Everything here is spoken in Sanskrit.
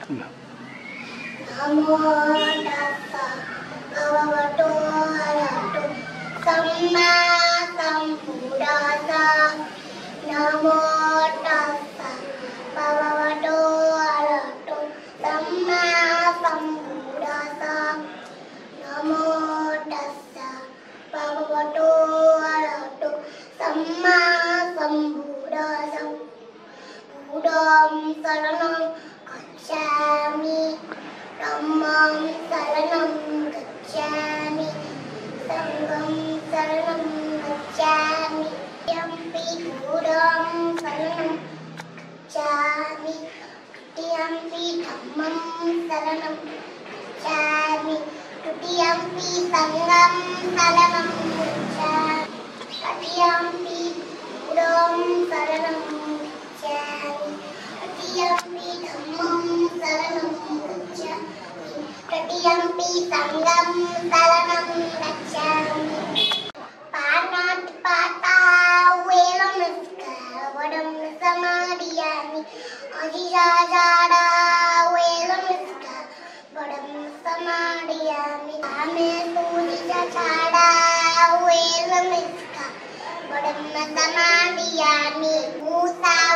Iya. Namo tassa bhagavato arahato samma sambuddhassa. Namo tassa bhagavato arahato samma sambuddhassa. Namo tassa bhagavato arahato samma sambuddhassa. Buddham saranam gacchami, dhammam saranam gacchami, sangham saranam gacchami, yampi buddham saranam gacchami, tutiyampi dhammam saranam gacchami, tutiyampi sangham saranam gacchami, tatiyampi buddham saranam gacchami, tatiyampi dhammam saranam gacchami, tatiyampi sangham saranam gacchami. Panatipata velamukha vadam samadhiyami, ajijajada velamukha vadam samadhiyami, ame sujijajada velamukha vadam samadhiyami, musa